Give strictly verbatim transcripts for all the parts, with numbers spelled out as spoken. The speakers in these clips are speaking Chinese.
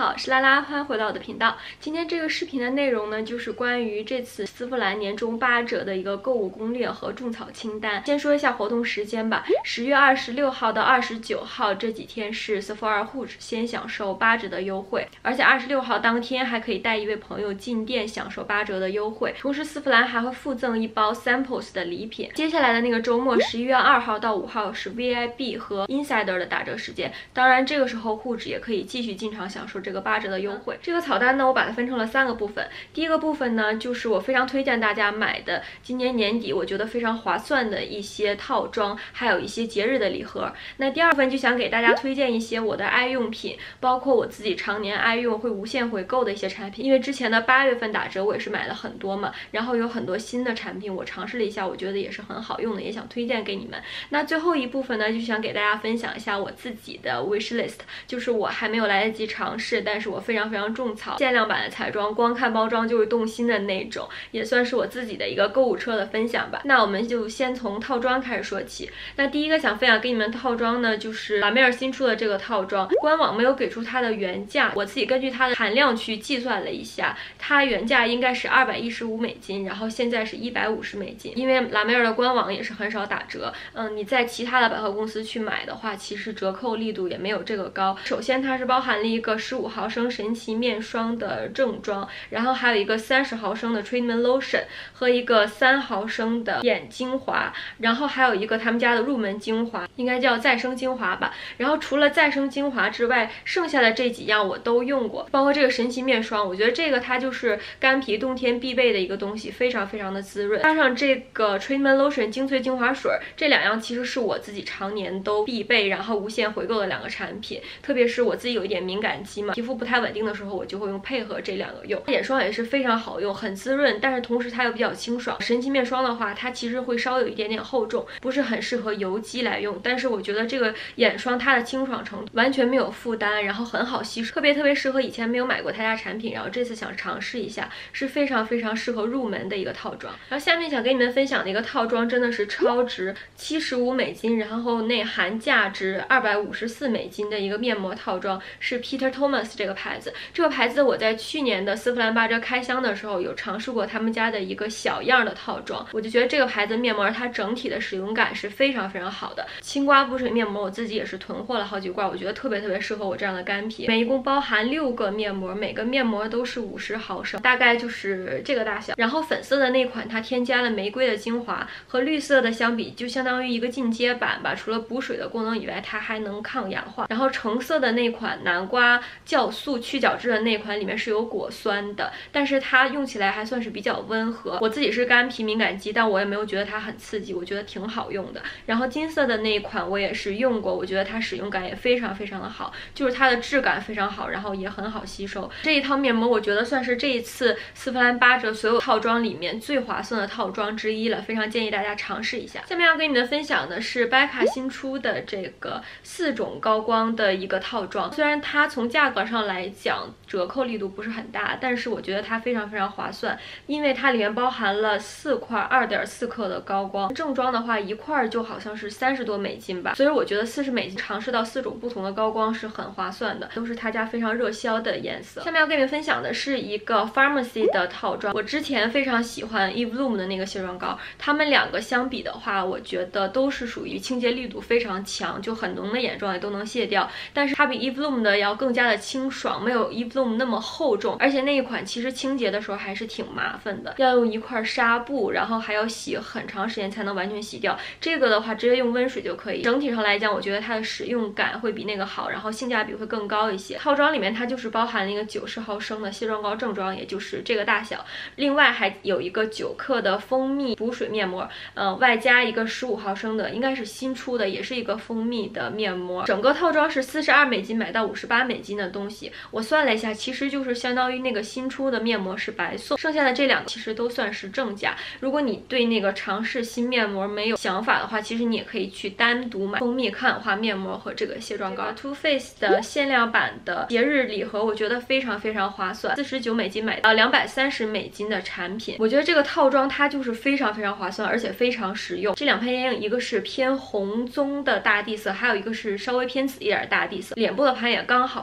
好，是拉拉，欢迎回到我的频道。今天这个视频的内容呢，就是关于这次丝芙兰年终八折的一个购物攻略和种草清单。先说一下活动时间吧，十月二十六号到二十九号这几天是 Sephora Hooch 先享受八折的优惠，而且二十六号当天还可以带一位朋友进店享受八折的优惠。同时，丝芙兰还会附赠一包 Samples 的礼品。接下来的那个周末，十一月二号到五号是 V I B 和 Insider 的打折时间。当然，这个时候 Hooch 也可以继续进场享受这个八折的优惠。这个草单呢，我把它分成了三个部分。第一个部分呢，就是我非常推荐大家买的今年年底我觉得非常划算的一些套装，还有一些节日的礼盒。那第二部分就想给大家推荐一些我的爱用品，包括我自己常年爱用会无限回购的一些产品。因为之前的八月份打折我也是买了很多嘛，然后有很多新的产品我尝试了一下，我觉得也是很好用的，也想推荐给你们。那最后一部分呢，就想给大家分享一下我自己的 wish list， 就是我还没有来得及尝试，但是我非常非常种草限量版的彩妆，光看包装就会动心的那种，也算是我自己的一个购物车的分享吧。那我们就先从套装开始说起。那第一个想分享给你们的套装呢，就是拉梅尔新出的这个套装，官网没有给出它的原价，我自己根据它的含量去计算了一下，它原价应该是二百一十五美金，然后现在是一百五十美金。因为拉梅尔的官网也是很少打折，嗯，你在其他的百货公司去买的话，其实折扣力度也没有这个高。首先它是包含了一个十五毫升神奇面霜的正装，然后还有一个三十毫升的 treatment lotion 和一个三毫升的眼精华，然后还有一个他们家的入门精华，应该叫再生精华吧。然后除了再生精华之外，剩下的这几样我都用过，包括这个神奇面霜，我觉得这个它就是干皮冬天必备的一个东西，非常非常的滋润。加上这个 treatment lotion 精粹精华水，这两样其实是我自己常年都必备，然后无限回购的两个产品。特别是我自己有一点敏感肌嘛，皮肤不太稳定的时候，我就会用配合这两个用。眼霜也是非常好用，很滋润，但是同时它又比较清爽。神奇面霜的话，它其实会稍有一点点厚重，不是很适合油肌来用，但是我觉得这个眼霜它的清爽程度完全没有负担，然后很好吸收，特别特别适合以前没有买过他家产品，然后这次想尝试一下，是非常非常适合入门的一个套装。然后下面想给你们分享的一个套装真的是超值，七十五美金，然后内含价值二百五十四美金的一个面膜套装，是 Peter Thomas 这个牌子。这个牌子我在去年的丝芙兰八折开箱的时候有尝试过他们家的一个小样的套装，我就觉得这个牌子面膜它整体的使用感是非常非常好的。青瓜补水面膜我自己也是囤货了好几罐，我觉得特别特别适合我这样的干皮。每一共包含六个面膜，每个面膜都是五十毫升，大概就是这个大小。然后粉色的那款它添加了玫瑰的精华，和绿色的相比就相当于一个进阶版吧，除了补水的功能以外，它还能抗氧化。然后橙色的那款南瓜酵素去角质的那款里面是有果酸的，但是它用起来还算是比较温和。我自己是干皮敏感肌，但我也没有觉得它很刺激，我觉得挺好用的。然后金色的那一款我也是用过，我觉得它使用感也非常非常的好，就是它的质感非常好，然后也很好吸收。这一套面膜我觉得算是这一次丝芙兰八折所有套装里面最划算的套装之一了，非常建议大家尝试一下。下面要跟你们分享的是 Becca 新出的这个四种高光的一个套装，虽然它从价格上来讲折扣力度不是很大，但是我觉得它非常非常划算，因为它里面包含了四块 二点四克的高光，正装的话一块就好像是三十多美金吧，所以我觉得四十美金尝试到四种不同的高光是很划算的，都是他家非常热销的颜色。下面要跟你们分享的是一个 Pharmacy 的套装，我之前非常喜欢 Eve Bloom 的那个卸妆膏，它们两个相比的话，我觉得都是属于清洁力度非常强，就很浓的眼妆也都能卸掉，但是它比 Eve Bloom 的要更加的清爽，没有 Eve Bloom 那么厚重，而且那一款其实清洁的时候还是挺麻烦的，要用一块纱布，然后还要洗很长时间才能完全洗掉。这个的话直接用温水就可以。整体上来讲，我觉得它的使用感会比那个好，然后性价比会更高一些。套装里面它就是包含了一个九十毫升的卸妆膏正装，也就是这个大小，另外还有一个九克的蜂蜜补水面膜，呃，外加一个十五毫升的，应该是新出的，也是一个蜂蜜的面膜。整个套装是四十二美金买到五十八美金的东西，我算了一下，其实就是相当于那个新出的面膜是白送，剩下的这两个其实都算是正价。如果你对那个尝试新面膜没有想法的话，其实你也可以去单独买蜂蜜抗氧化面膜和这个卸妆膏。Too Faced 的限量版的节日礼盒，我觉得非常非常划算，四十九美金买到两百三十美金的产品。我觉得这个套装它就是非常非常划算，而且非常实用。这两片眼影，一个是偏红棕的大地色，还有一个是稍微偏紫一点大地色。脸部的盘也刚好是三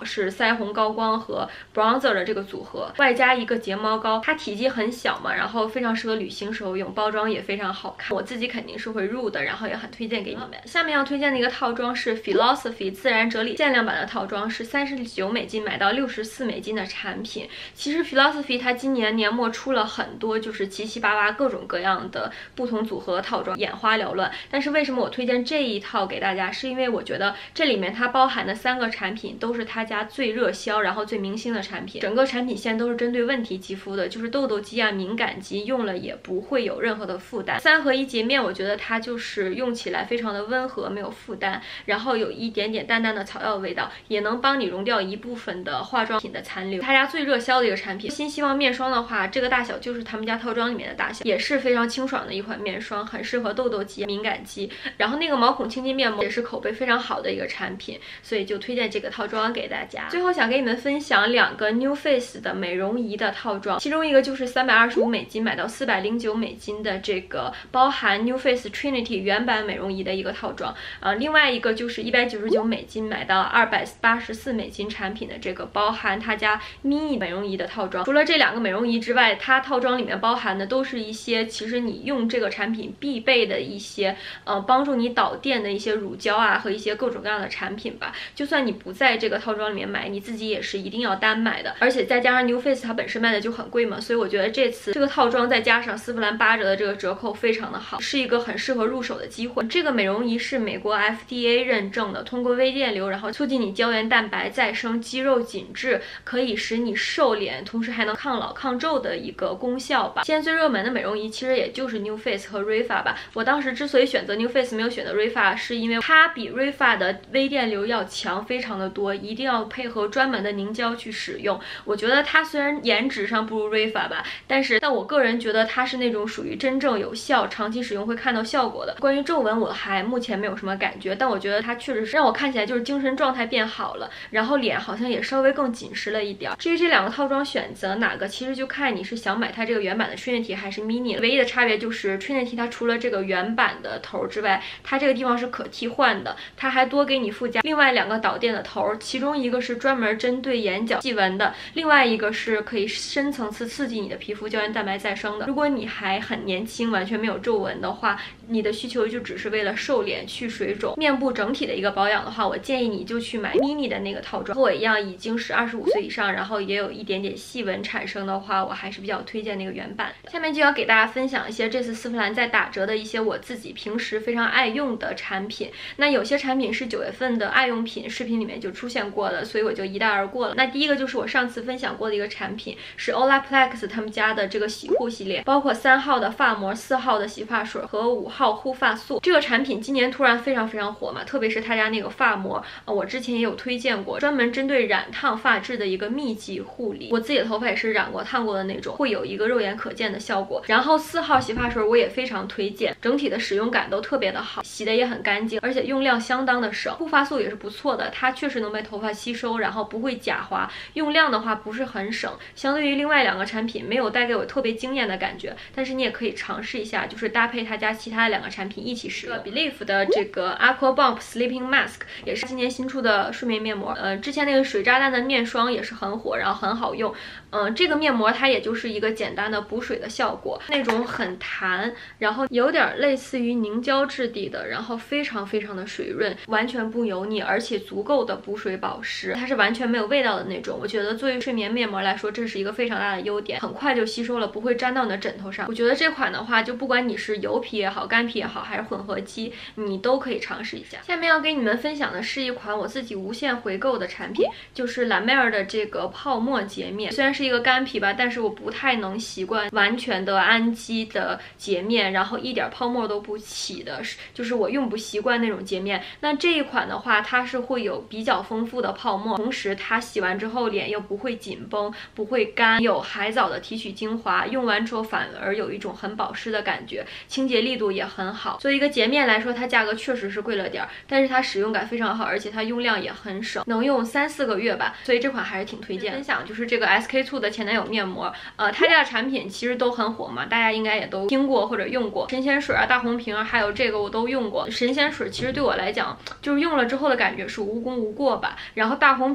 腮红高光和 bronzer 的这个组合，外加一个睫毛膏，它体积很小嘛，然后非常适合旅行时候用，包装也非常好看，我自己肯定是会入的，然后也很推荐给你们。下面要推荐的一个套装是 Philosophy 自然哲理限量版的套装，是三十九美金买到六十四美金的产品。其实 Philosophy 它今年年末出了很多就是七七八八各种各样的不同组合的套装，眼花缭乱。但是为什么我推荐这一套给大家，是因为我觉得这里面它包含的三个产品都是他家最热销然后最明星的产品，整个产品线都是针对问题肌肤的，就是痘痘肌啊、敏感肌，用了也不会有任何的负担。三合一洁面我觉得它就是用起来非常的温和，没有负担，然后有一点点淡淡的草药味道，也能帮你溶掉一部分的化妆品的残留。他家最热销的一个产品新希望面霜的话，这个大小就是他们家套装里面的大小，也是非常清爽的一款面霜，很适合痘痘肌、敏感肌。然后那个毛孔清洁面膜也是口碑非常好的一个产品，所以就推荐这个套装给大家。最后想给你们分享两个 New Face 的美容仪的套装，其中一个就是三百二十五美金买到四百零九美金的这个包含 New Face Trinity 原版美容仪的一个套装，呃，另外一个就是一百九十九美金买到二百八十四美金产品的这个包含他家 mini 美容仪的套装。除了这两个美容仪之外，它套装里面包含的都是一些其实你用这个产品必备的一些呃帮助你导电的一些乳胶啊和一些各种各样的产品吧。就算你不在这个套装里面买，你自己也是一定要单买的。而且再加上 New Face 它本身卖的就很贵嘛，所以我觉得这次这个套装再加上丝芙兰八折的这个折扣非常的好，是一个很适合入手的机会。这个美容仪是美国 F D A 认证的，通过微电流然后促进你胶原蛋白再生、肌肉紧致，可以使你瘦脸，同时还能抗老抗皱的一个功效吧。现在最热门的美容仪其实也就是 New Face 和 Refa 吧。我当时之所以选择 New Face 没有选择 Refa， 是因为它比 Refa 的微电流要强非常的多，一定要配合专门的凝胶去使用。我觉得它虽然颜值上不如 Refa 吧，但是但我个人觉得它是那种属于真正有效、长期使用会看到效果的。关于皱纹我还目前没有什么感觉，但我觉得它确实是让我看起来就是精神状态变好了，然后脸好像也稍微更紧实了一点。至于这两个套装选择哪个，其实就看你是想买它这个原版的 Trinity 还是 Mini， 唯一的差别就是 Trinity 它除了这个原版的头之外，它这个地方是可替换的，它还多给你附加另外两个导电的头，其中一个是专门针对眼角细纹的，另外一个是可以深层次刺激你的皮肤胶原蛋白再生的。如果你还很年轻，完全没有皱纹的话，你的需求就只是为了瘦脸、去水肿、面部整体的一个保养的话，我建议你就去买 mini 的那个套装。和我一样已经是二十五岁以上，然后也有一点点细纹产生的话，我还是比较推荐那个原版。下面就要给大家分享一些这次丝芙兰在打折的一些我自己平时非常爱用的产品。那有些产品是九月份的爱用品视频里面就出现过的，所以我就一带而过了。那第一个就是我上次分享过的一个产品，是 Olaplex 他们家的这个洗护系列，包括三号的发膜、四号的洗发水和五号护发素。这个产品今年突然非常非常火嘛，特别是他家那个发膜，呃，我之前也有推荐过，专门针对染烫发质的一个密集护理。我自己的头发也是染过、烫过的那种，会有一个肉眼可见的效果。然后四号洗发水我也非常推荐，整体的使用感都特别的好，洗的也很干净，而且用量相当的省。护发素也是不错的，它确实能被头发吸收，然后不会假滑，用量的话不是很省。相对于另外两个产品，没有带给我特别惊艳的感觉，但是你也可以尝试一下，就是搭配他家其他两个产品一起使用。Belif 的这个 Aqua Bomb Sleeping Mask 也是今年新出的睡眠面膜，呃，之前那个水炸弹的面霜也是很火，然后很好用。嗯、呃，这个面膜它也就是一个简单的补水的效果，那种很弹，然后有点类似于凝胶质地的，然后非常非常的水润，完全不油腻，而且足够的补水保湿，它是完全没有味道的那种。我觉得作为睡眠面膜来说，这是一个非常大的优点，很快就吸收了，不会粘到你的枕头上。我觉得这款的话，就不管你是油皮也好、干皮也好，还是混合肌，你都可以尝试一下。下面要给你们分享的是一款我自己无限回购的产品，就是兰妹儿的这个泡沫洁面。虽然是一个干皮吧，但是我不太能习惯完全的氨基的洁面，然后一点泡沫都不起的，就是我用不习惯那种洁面。那这一款的话，它是会有比较丰富的泡沫，同时它洗完之后脸又不会紧绷，不会干，有海藻的提取精华，用完之后反而有一种很保湿的感觉，清洁力度也很好。作为一个洁面来说，它价格确实是贵了点，但是它使用感非常好，而且它用量也很省，能用三四个月吧，所以这款还是挺推荐。分享就是这个 S K two 的前男友面膜，呃，他家的产品其实都很火嘛，大家应该也都听过或者用过，神仙水啊、大红瓶啊，还有这个我都用过。神仙水其实对我来讲，就是用了之后的感觉是无功无过吧，然后大红瓶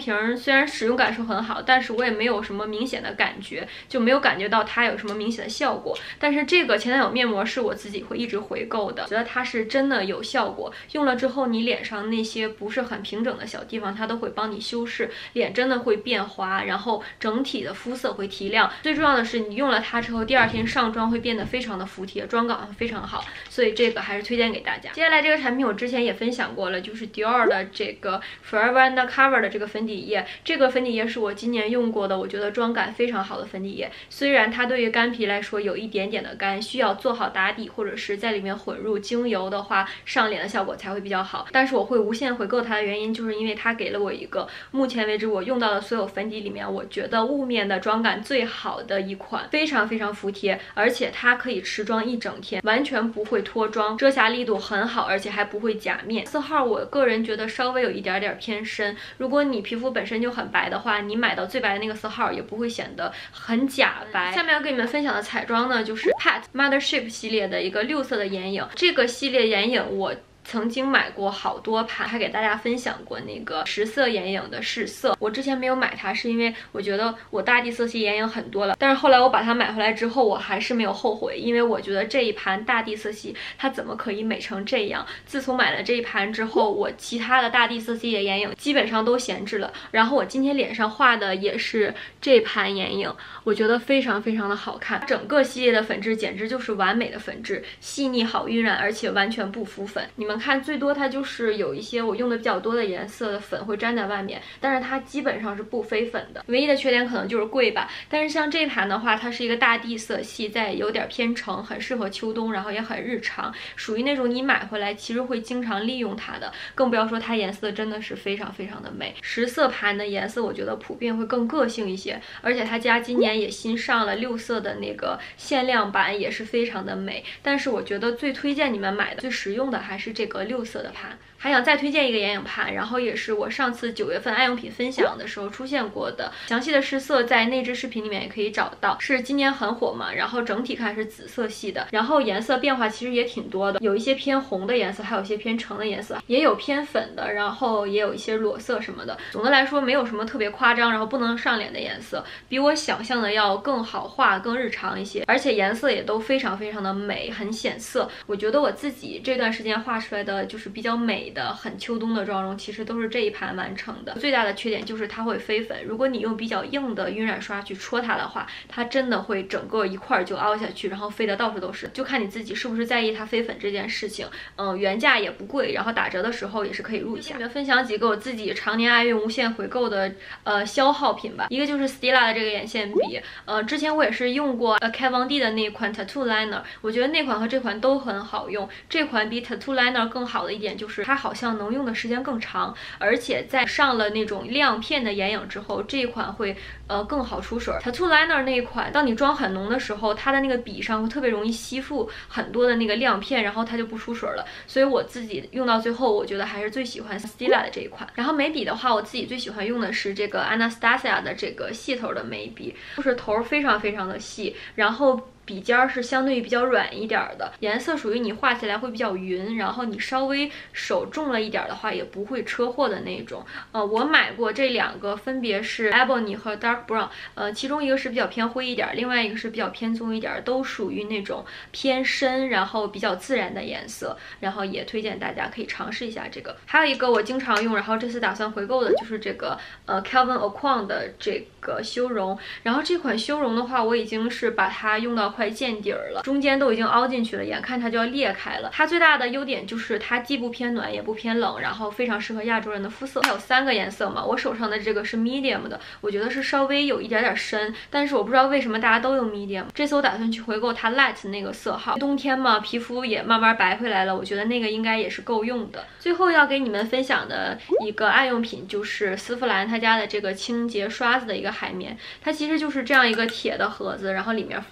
瓶虽然使用感受很好，但是我也没有什么明显的感觉，就没有感觉到它有什么明显的效果。但是这个前男友面膜是我自己会一直回购的，觉得它是真的有效果，用了之后你脸上那些不是很平整的小地方，它都会帮你修饰，脸真的会变滑，然后整体的肤色会提亮。最重要的是，你用了它之后，第二天上妆会变得非常的服帖，妆感非常好，所以这个还是推荐给大家。接下来这个产品我之前也分享过了，就是 Dior 的这个 Forever Undercover 的这个粉底液，这个粉底液是我今年用过的，我觉得妆感非常好的粉底液。虽然它对于干皮来说有一点点的干，需要做好打底，或者是在里面混入精油的话，上脸的效果才会比较好。但是我会无限回购它的原因，就是因为它给了我一个目前为止我用到的所有粉底里面，我觉得雾面的妆感最好的一款，非常非常服帖，而且它可以持妆一整天，完全不会脱妆，遮瑕力度很好，而且还不会假面。色号我个人觉得稍微有一点点偏深，如果你皮肤本身就很白的话，你买到最白的那个色号也不会显得很假白。下面要跟你们分享的彩妆呢，就是 Pat Mothership 系列的一个六色的眼影，这个系列眼影我曾经买过好多盘，还给大家分享过那个十色眼影的试色。我之前没有买它，是因为我觉得我大地色系眼影很多了，但是后来我把它买回来之后，我还是没有后悔，因为我觉得这一盘大地色系它怎么可以美成这样？自从买了这一盘之后，我其他的大地色系的眼影基本上都闲置了。然后我今天脸上画的也是这盘眼影，我觉得非常非常的好看。整个系列的粉质简直就是完美的粉质，细腻好晕染，而且完全不浮粉。你们看，最多它就是有一些我用的比较多的颜色的粉会粘在外面，但是它基本上是不飞粉的，唯一的缺点可能就是贵吧。但是像这盘的话，它是一个大地色系，在有点偏橙，很适合秋冬，然后也很日常，属于那种你买回来其实会经常利用它的，更不要说它颜色真的是非常非常的美。十色盘的颜色我觉得普遍会更个性一些，而且它家今年也新上了六色的那个限量版，也是非常的美。但是我觉得最推荐你们买的最实用的还是这个六色的盘。还想再推荐一个眼影盘，然后也是我上次九月份爱用品分享的时候出现过的，详细的试色在那支视频里面也可以找到，是今年很火嘛，然后整体看是紫色系的，然后颜色变化其实也挺多的，有一些偏红的颜色，还有一些偏橙的颜色，也有偏粉的，然后也有一些裸色什么的。总的来说没有什么特别夸张，然后不能上脸的颜色，比我想象的要更好画，更日常一些，而且颜色也都非常非常的美，很显色。我觉得我自己这段时间画出来的就是比较美的很秋冬的妆容，其实都是这一盘完成的。最大的缺点就是它会飞粉，如果你用比较硬的晕染刷去戳它的话，它真的会整个一块就凹下去，然后飞得到处都是，就看你自己是不是在意它飞粉这件事情。嗯，原价也不贵，然后打折的时候也是可以入一下。跟分享几个我自己常年爱用、无限回购的呃消耗品吧。一个就是 Stila 的这个眼线笔，呃，之前我也是用过呃 Kat Von D 的那款 Tattoo Liner， 我觉得那款和这款都很好用。这款比 Tattoo Liner 更好的一点就是它好像能用的时间更长，而且在上了那种亮片的眼影之后，这一款会呃更好出水。Tattoo Liner 那一款，当你妆很浓的时候，它的那个笔上会特别容易吸附很多的那个亮片，然后它就不出水了。所以我自己用到最后，我觉得还是最喜欢 Stila 的这一款。然后眉笔的话，我自己最喜欢用的是这个 Anastasia 的这个细头的眉笔，就是头非常非常的细，然后笔尖儿是相对于比较软一点的，颜色属于你画起来会比较匀，然后你稍微手重了一点的话也不会车祸的那种。呃，我买过这两个，分别是 Ebony 和 Dark Brown， 呃，其中一个是比较偏灰一点，另外一个是比较偏棕一点，都属于那种偏深，然后比较自然的颜色，然后也推荐大家可以尝试一下这个。还有一个我经常用，然后这次打算回购的就是这个呃 Calvin Aucoin 的这个修容，然后这款修容的话，我已经是把它用到快见底儿了，中间都已经凹进去了，眼看它就要裂开了。它最大的优点就是它既不偏暖也不偏冷，然后非常适合亚洲人的肤色。它有三个颜色嘛，我手上的这个是 medium 的，我觉得是稍微有一点点深，但是我不知道为什么大家都用 medium。这次我打算去回购它 light 那个色号，冬天嘛，皮肤也慢慢白回来了，我觉得那个应该也是够用的。最后要给你们分享的一个爱用品就是丝芙兰他家的这个清洁刷子的一个海绵，它其实就是这样一个铁的盒子，然后里面放了一个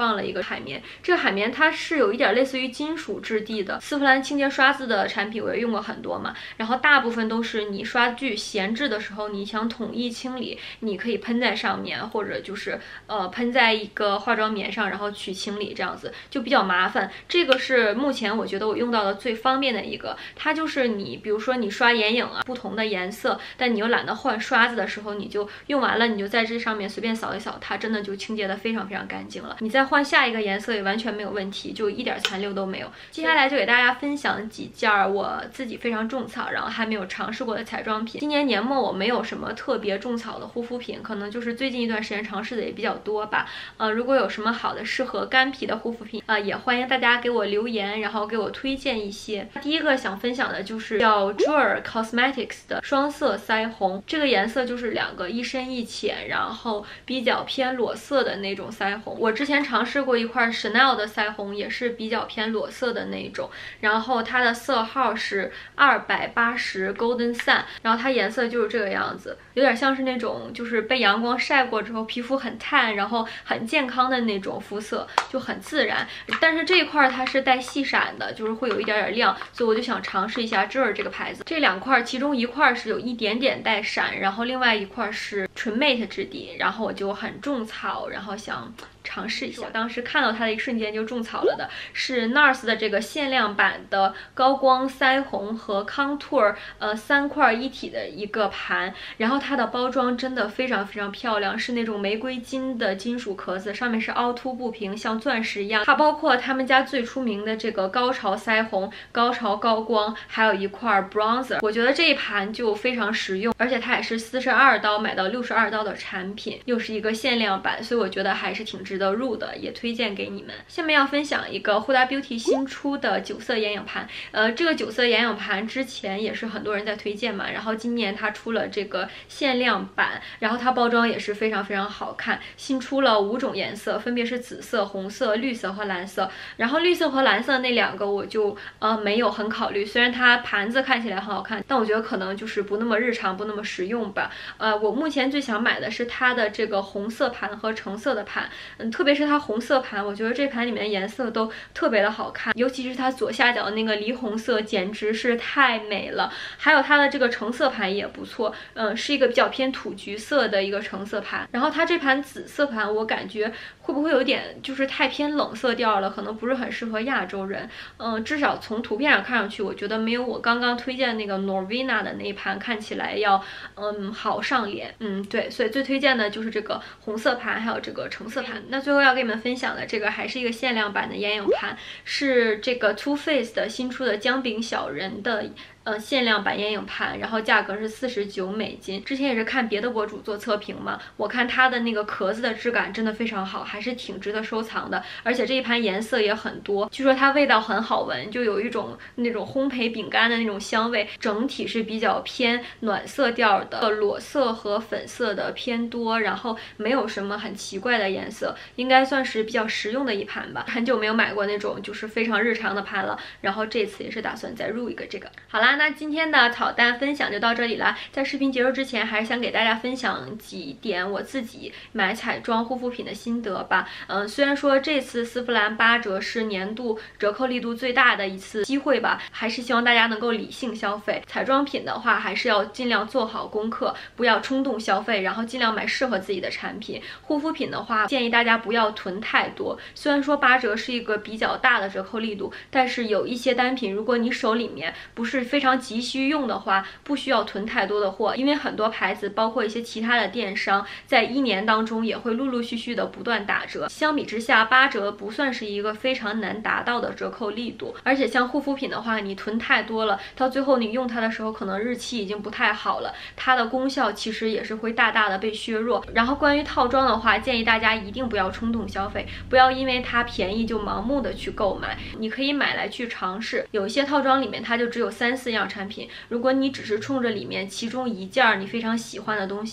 海绵。这个海绵它是有一点类似于金属质地的。丝芙兰清洁刷子的产品我也用过很多嘛，然后大部分都是你刷具闲置的时候，你想统一清理，你可以喷在上面，或者就是呃喷在一个化妆棉上，然后去清理，这样子就比较麻烦。这个是目前我觉得我用到的最方便的一个，它就是你比如说你刷眼影啊，不同的颜色，但你又懒得换刷子的时候，你就用完了，你就在这上面随便扫一扫，它真的就清洁的非常非常干净了。你再换下一个颜色也完全没有问题，就一点残留都没有。接下来就给大家分享几件我自己非常种草，然后还没有尝试过的彩妆品。今年年末我没有什么特别种草的护肤品，可能就是最近一段时间尝试的也比较多吧。呃，如果有什么好的适合干皮的护肤品，呃，也欢迎大家给我留言，然后给我推荐一些。第一个想分享的就是叫 Jewel Cosmetics 的双色腮红，这个颜色就是两个一深一浅，然后比较偏裸色的那种腮红。我之前尝试过一块 Chanel 的腮红，也是比较偏裸色的那种，然后它的色号是二百八十 Golden Sun， 然后它颜色就是这个样子，有点像是那种就是被阳光晒过之后皮肤很炭，然后很健康的那种肤色，就很自然。但是这一块它是带细闪的，就是会有一点点亮，所以我就想尝试一下这儿这个牌子。这两块其中一块是有一点点带闪，然后另外一块是纯 matte 质地，然后我就很种草，然后想尝试一下。我当时看到它的一瞬间就种草了的是 N A R S 的这个限量版的高光腮红和 contour 呃三块一体的一个盘，然后它的包装真的非常非常漂亮，是那种玫瑰金的金属壳子，上面是凹凸不平，像钻石一样。它包括他们家最出名的这个高潮腮红、高潮高光，还有一块 bronzer。我觉得这一盘就非常实用，而且它也是四十二刀买到六十二刀的产品，又是一个限量版，所以我觉得还是挺值得入的，也推荐给你们。下面要分享一个 Huda Beauty 新出的九色眼影盘，呃，这个九色眼影盘之前也是很多人在推荐嘛，然后今年它出了这个限量版，然后它包装也是非常非常好看，新出了五种颜色，分别是紫色、红色、绿色和蓝色。然后绿色和蓝色那两个我就呃没有很考虑，虽然它盘子看起来很好看，但我觉得可能就是不那么日常，不那么实用吧。呃，我目前最想买的是它的这个红色盘和橙色的盘，嗯，特别是它红色盘，我觉得这盘里面的颜色都特别的好看，尤其是它左下角的那个梨红色，简直是太美了。还有它的这个橙色盘也不错，嗯，是一个比较偏土橘色的一个橙色盘。然后它这盘紫色盘，我感觉会不会有点就是太偏冷色调了，可能不是很适合亚洲人。嗯，至少从图片上看上去，我觉得没有我刚刚推荐那个 Norvina 的那一盘看起来要嗯好上脸。嗯，对，所以最推荐的就是这个红色盘，还有这个橙色盘。那最后要给你们分享的这个还是一个限量版的眼影盘，是这个 Too Faced 的新出的姜饼小人的呃限量版眼影盘，然后价格是四十九美金。之前也是看别的博主做测评嘛，我看它的那个壳子的质感真的非常好，还是挺值得收藏的。而且这一盘颜色也很多，据说它味道很好闻，就有一种那种烘焙饼干的那种香味。整体是比较偏暖色调的，裸色和粉色的偏多，然后没有什么很奇怪的颜色，应该算是比较实用的一盘吧。很久没有买过那种就是非常日常的盘了，然后这次也是打算再入一个这个。好啦，那今天的草单分享就到这里了。在视频结束之前，还是想给大家分享几点我自己买彩妆护肤品的心得吧。嗯，虽然说这次丝芙兰八折是年度折扣力度最大的一次机会吧，还是希望大家能够理性消费。彩妆品的话，还是要尽量做好功课，不要冲动消费，然后尽量买适合自己的产品。护肤品的话，建议大家不要囤太多。虽然说八折是一个比较大的折扣力度，但是有一些单品，如果你手里面不是非常急需用的话，不需要囤太多的货，因为很多牌子包括一些其他的电商，在一年当中也会陆陆续续的不断打折。相比之下，八折不算是一个非常难达到的折扣力度。而且像护肤品的话，你囤太多了，到最后你用它的时候，可能日期已经不太好了，它的功效其实也是会大大的被削弱。然后关于套装的话，建议大家一定不要冲动消费，不要因为它便宜就盲目的去购买。你可以买来去尝试，有一些套装里面它就只有三四样产品，如果你只是冲着里面其中一件你非常喜欢的东西，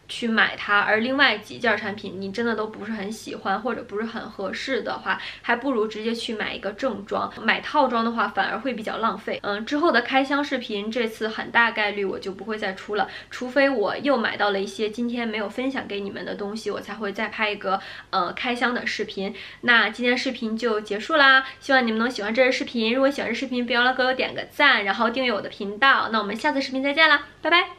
去买它，而另外几件产品你真的都不是很喜欢或者不是很合适的话，还不如直接去买一个正装。买套装的话反而会比较浪费。嗯，之后的开箱视频这次很大概率我就不会再出了，除非我又买到了一些今天没有分享给你们的东西，我才会再拍一个呃开箱的视频。那今天视频就结束啦，希望你们能喜欢这支视频。如果喜欢这视频，别忘了给我点个赞，然后订阅我的频道。那我们下次视频再见啦，拜拜。